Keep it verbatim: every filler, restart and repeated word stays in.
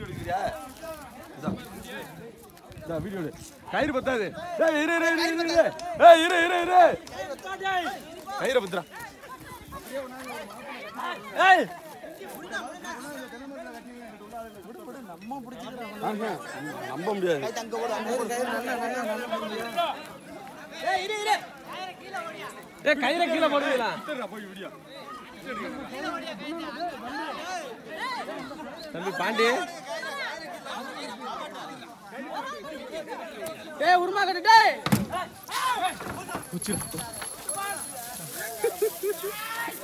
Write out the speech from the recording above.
Video எடுக்கிறியா? இதா video எடு. கயிறு பத்தாது. டேய் இரு இரு இரு இரு. ஏய் இரு இரு இரு. கயிறு பத்துடா. ஏய் நம்ம புடிச்சிக்கறோம். நம்ப முடியாது. கை தங்க போடு. அங்க ஒரு கயிறு நல்ல நல்ல. ஏய் இரு இரு. கயிறை கீழ ஓடியா. ஏய் கயிறை கீழ போடுவீங்களா? இட்டறா போய் வீடியோ. கீழ ஓடியா கயிறை. தம்பி பாண்டி. ஏய் உருமா கட்டு டேய். குச்சி.